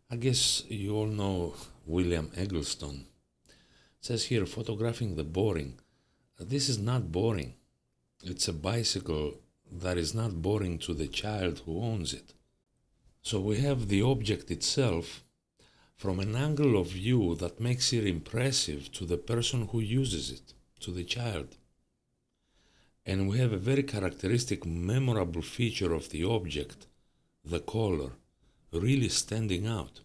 I guess you all know William Eggleston. It says here, photographing the boring. This is not boring. It's a bicycle that is not boring to the child who owns it. So we have the object itself from an angle of view that makes it impressive to the person who uses it, to the child. And we have a very characteristic, memorable feature of the object, the color, really standing out.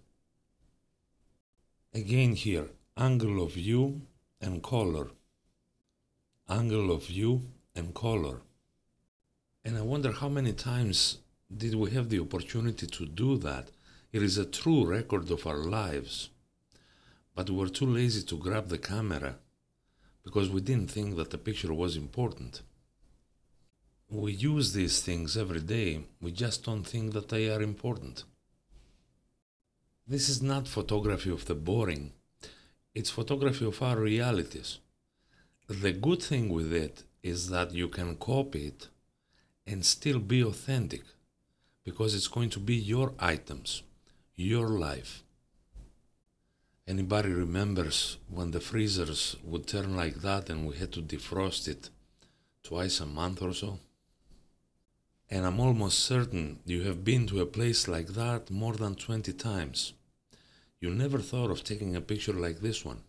Again here, angle of view and color. Angle of view and color. And I wonder how many times did we have the opportunity to do that. It is a true record of our lives. But we were too lazy to grab the camera because we didn't think that the picture was important. We use these things every day, we just don't think that they are important. This is not photography of the boring, it's photography of our realities. The good thing with it is that you can copy it and still be authentic, because it's going to be your items, your life. Anybody remembers when the freezers would turn like that and we had to defrost it twice a month or so? And I'm almost certain you have been to a place like that more than 20 times. You never thought of taking a picture like this one.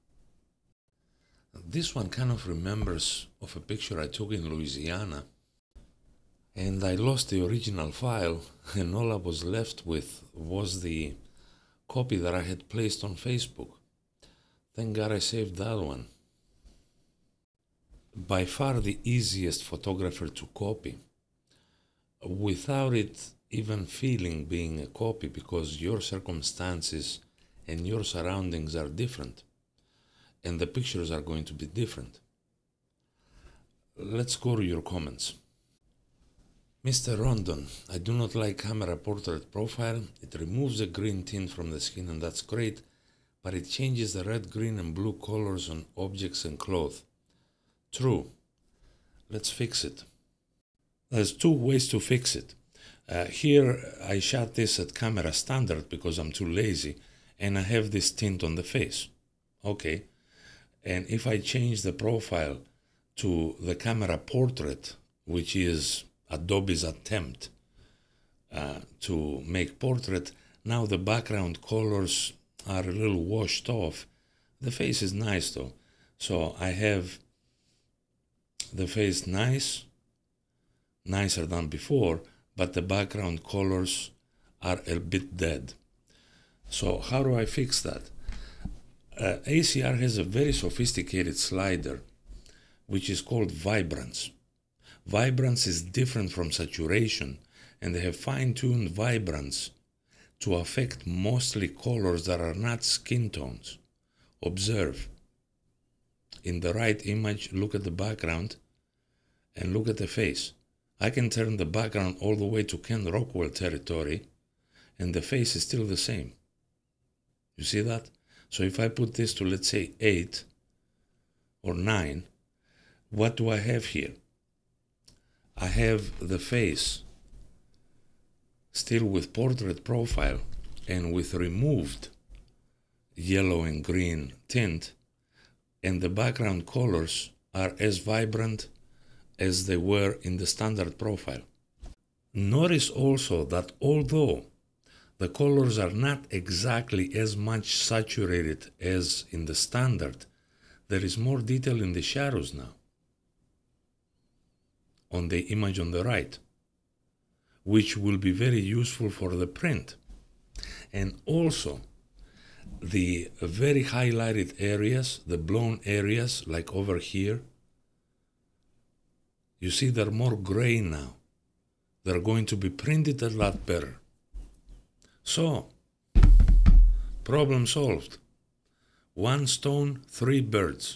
This one kind of remembers of a picture I took in Louisiana, and I lost the original file, and all I was left with was the copy that I had placed on Facebook. Thank God I saved that one. By far the easiest photographer to copy, without it even feeling being a copy, because your circumstances and your surroundings are different, and the pictures are going to be different. Let's go to your comments. Mr. Rondon, I do not like camera portrait profile. It removes the green tint from the skin, and that's great, but it changes the red, green, and blue colors on objects and clothes. True. Let's fix it. There's two ways to fix it. Here I shot this at camera standard because I'm too lazy, and I have this tint on the face. Okay. And if I change the profile to the camera portrait, which is Adobe's attempt to make portrait, now the background colors are a little washed off. The face is nice though. So I have the face nicer than before, but the background colors are a bit dead. So how do I fix that? ACR has a very sophisticated slider, which is called vibrance. Vibrance is different from saturation, and they have fine-tuned vibrance to affect mostly colors that are not skin tones. Observe. In the right image, look at the background and look at the face. I can turn the background all the way to Ken Rockwell territory, and the face is still the same. You see that? So if I put this to, let's say, 8 or 9, what do I have here? I have the face still with portrait profile and with removed yellow and green tint, and the background colors are as vibrant as they were in the standard profile. Notice also that although the colors are not exactly as much saturated as in the standard, there is more detail in the shadows now on the image on the right, which will be very useful for the print. And also the very highlighted areas, the blown areas, like over here, you see they're more gray now. They're going to be printed a lot better. So, problem solved. One stone, 3 birds.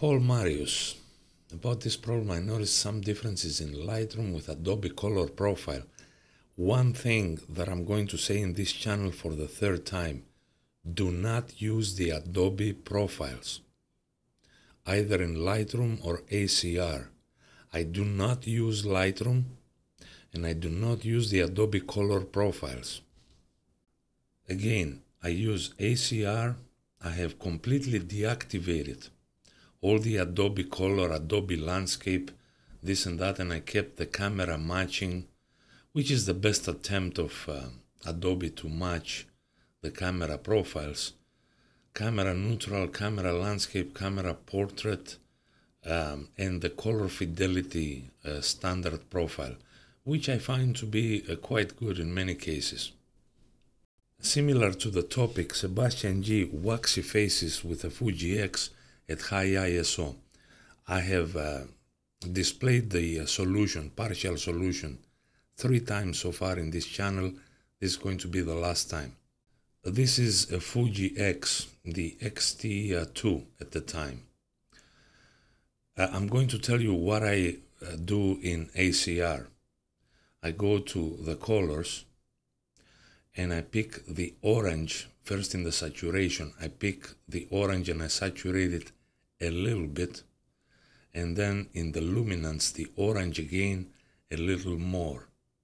Paul Marius. About this problem, I noticed some differences in Lightroom with Adobe Color Profile. One thing that I'm going to say in this channel for the third time: do not use the Adobe profiles, either in Lightroom or ACR. I do not use Lightroom, and I do not use the Adobe Color Profiles. Again, I use ACR. I have completely deactivated all the Adobe Color, Adobe Landscape, this and that, and I kept the camera matching, which is the best attempt of Adobe to match the camera profiles. Camera neutral, camera landscape, camera portrait, and the color fidelity standard profile, which I find to be quite good in many cases. Similar to the topic, Sebastian G. waxy faces with a Fuji X at high ISO. I have displayed the solution, partial solution, 3 times so far in this channel. This is going to be the last time. This is a Fuji X, the XT2 at the time. I'm going to tell you what I do in ACR. I go to the colors and I pick the orange. First in the saturation, I pick the orange and I saturate it a little bit, and then in the luminance, the orange again a little more.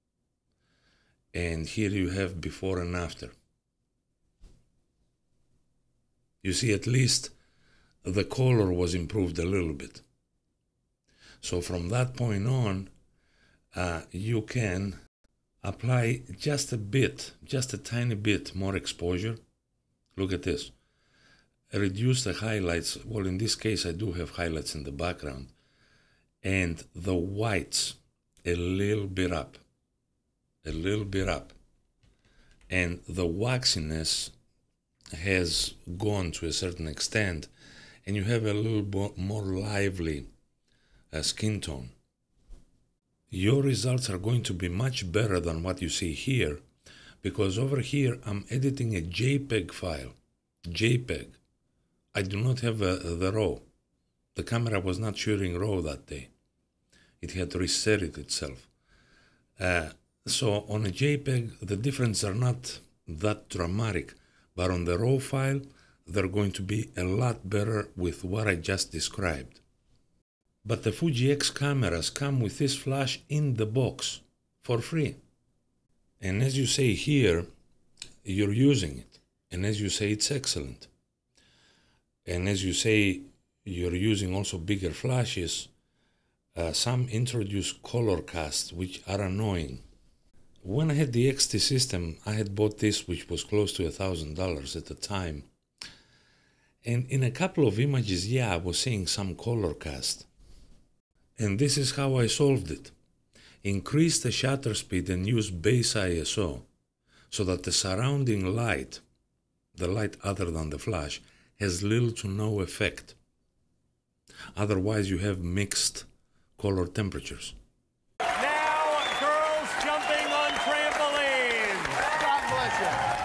And here you have before and after. You see, at least the color was improved a little bit. So from that point on, you can apply just a bit, just a tiny bit more exposure. Look at this. Reduce the highlights. Well, in this case, I do have highlights in the background. And the whites a little bit up. A little bit up. And the waxiness has gone to a certain extent. And you have a little more lively skin tone. Your results are going to be much better than what you see here, because over here I'm editing a JPEG file. JPEG. I do not have the RAW. The camera was not shooting RAW that day. It had reset it itself. So on a JPEG, the differences are not that dramatic, but on the RAW file, they're going to be a lot better with what I just described. But the Fuji X cameras come with this flash in the box for free. And as you say here, you're using it. And as you say, it's excellent. And as you say, you're using also bigger flashes. Some introduce color casts, which are annoying. When I had the XT system, I had bought this, which was close to $1,000 at the time. And in a couple of images, yeah, I was seeing some color cast. And this is how I solved it. Increase the shutter speed and use base ISO so that the surrounding light, the light other than the flash, has little to no effect. Otherwise you have mixed color temperatures. Now girls jumping on trampolines. God bless you.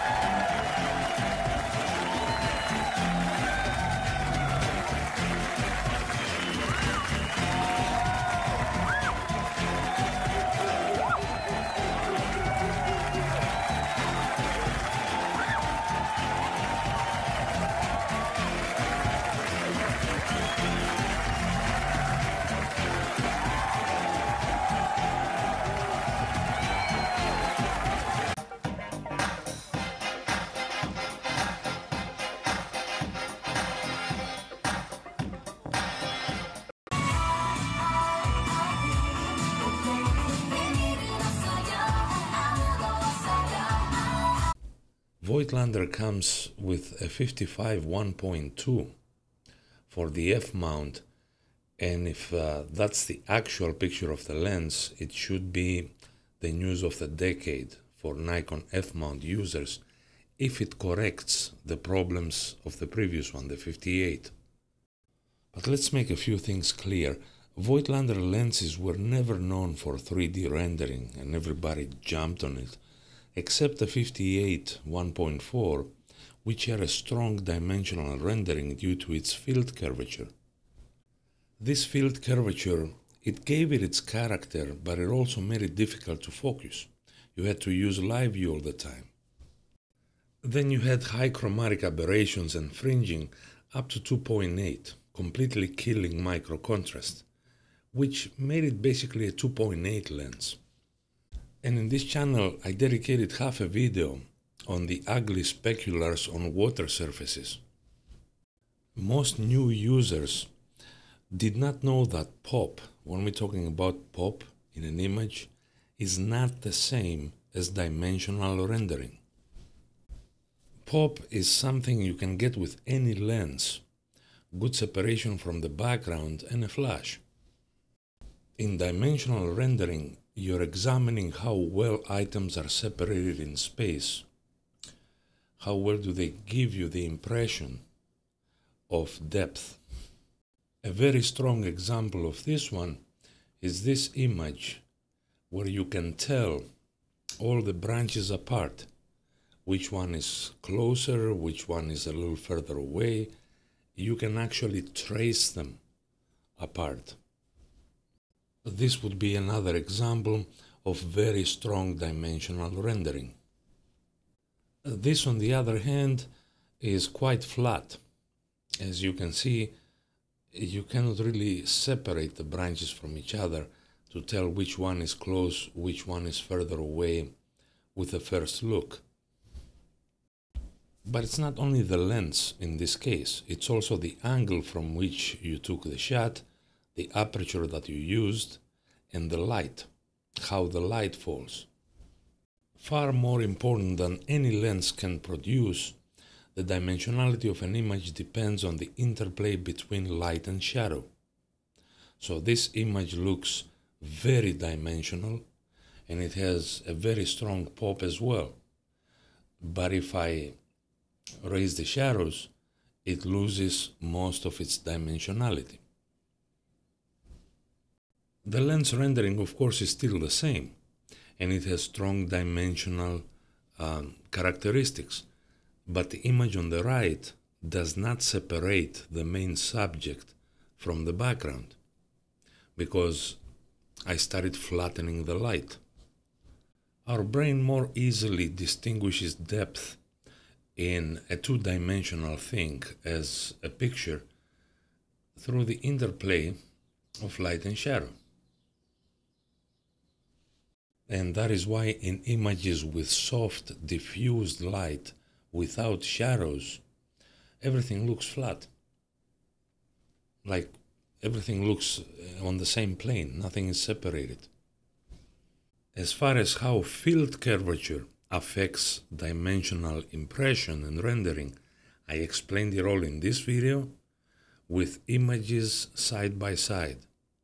Voigtlander comes with a 55 1.2 for the F-mount, and if that's the actual picture of the lens, it should be the news of the decade for Nikon F-mount users if it corrects the problems of the previous one, the 58. But let's make a few things clear. Voigtlander lenses were never known for 3D rendering, and everybody jumped on it, except the 58 1.4, which had a strong dimensional rendering due to its field curvature. This field curvature, it gave it its character, but it also made it difficult to focus. You had to use live view all the time. Then you had high chromatic aberrations and fringing up to 2.8, completely killing micro contrast, which made it basically a 2.8 lens. And in this channel I dedicated half a video on the ugly speculars on water surfaces. Most new users did not know that pop, when we're talking about pop in an image, is not the same as dimensional rendering. Pop is something you can get with any lens, good separation from the background and a flash. In dimensional rendering, you're examining how well items are separated in space. How well do they give you the impression of depth? A very strong example of this one is this image where you can tell all the branches apart. Which one is closer, which one is a little further away. You can actually trace them apart. This would be another example of very strong dimensional rendering. This, on the other hand, is quite flat. As you can see, you cannot really separate the branches from each other to tell which one is close, which one is further away with the first look. But it's not only the lens in this case, it's also the angle from which you took the shot, the aperture that you used, and the light, how the light falls. Far more important than any lens can produce, the dimensionality of an image depends on the interplay between light and shadow. So this image looks very dimensional, and it has a very strong pop as well. But if I raise the shadows, it loses most of its dimensionality. The lens rendering, of course, is still the same, and it has strong dimensional characteristics, but the image on the right does not separate the main subject from the background, because I started flattening the light. Our brain more easily distinguishes depth in a two-dimensional thing as a picture through the interplay of light and shadow. And that is why in images with soft, diffused light without shadows, everything looks flat. Like everything looks on the same plane, nothing is separated. As far as how field curvature affects dimensional impression and rendering, I explained it all in this video with images side by side.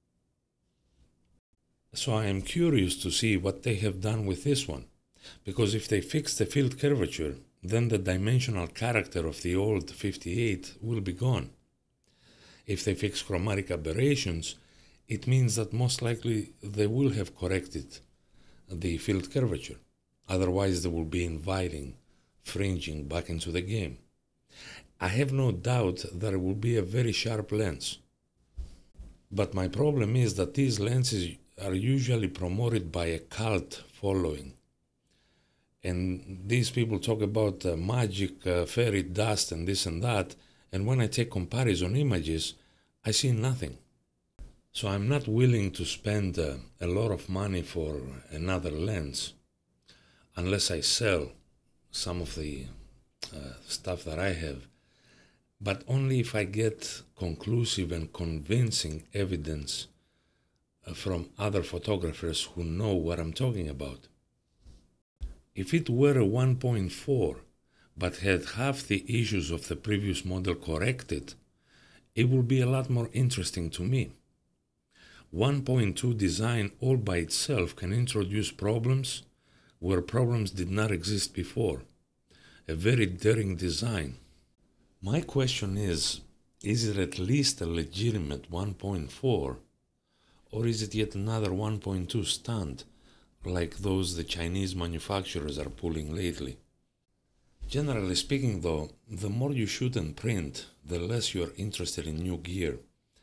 So I am curious to see what they have done with this one, because if they fix the field curvature, then the dimensional character of the old 58 will be gone. If they fix chromatic aberrations, it means that most likely they will have corrected the field curvature. Otherwise, they will be inviting fringing back into the game. I have no doubt that it will be a very sharp lens. But my problem is that these lenses are usually promoted by a cult following. And these people talk about magic, fairy dust and this and that, and when I take comparison images, I see nothing. So I'm not willing to spend a lot of money for another lens unless I sell some of the stuff that I have, but only if I get conclusive and convincing evidence from other photographers who know what I'm talking about. If it were a 1.4 but had half the issues of the previous model corrected, it would be a lot more interesting to me. 1.2 design all by itself can introduce problems where problems did not exist before. A very daring design. My question is it at least a legitimate 1.4, or is it yet another 1.2 stunt like those the Chinese manufacturers are pulling lately? Generally speaking though, the more you shoot and print, the less you are interested in new gear.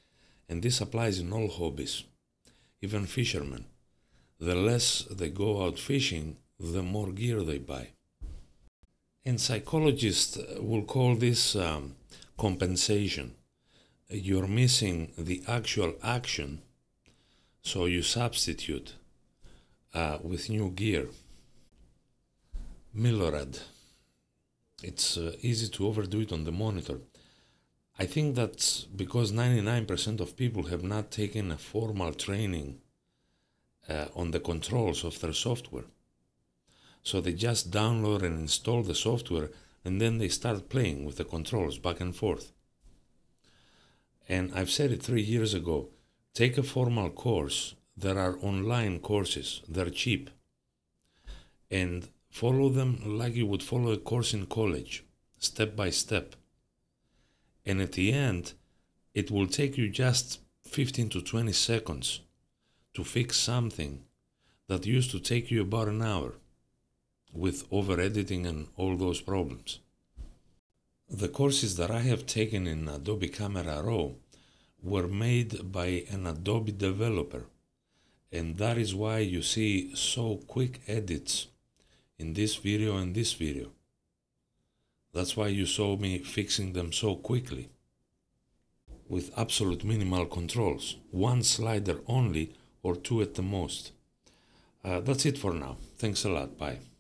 And this applies in all hobbies, even fishermen. The less they go out fishing, the more gear they buy. And psychologists will call this compensation. You're missing the actual action, so you substitute with new gear. Milorad. It's easy to overdo it on the monitor. I think that's because 99% of people have not taken a formal training on the controls of their software. So they just download and install the software, and then they start playing with the controls back and forth. And I've said it 3 years ago, take a formal course. There are online courses, they're cheap. And follow them like you would follow a course in college, step by step. And at the end, it will take you just 15 to 20 seconds to fix something that used to take you about an hour with over-editing and all those problems. The courses that I have taken in Adobe Camera Raw were made by an Adobe developer, and that is why you see so quick edits in this video and this video. That's why you saw me fixing them so quickly, with absolute minimal controls, one slider only or two at the most. That's it for now. Thanks a lot. Bye.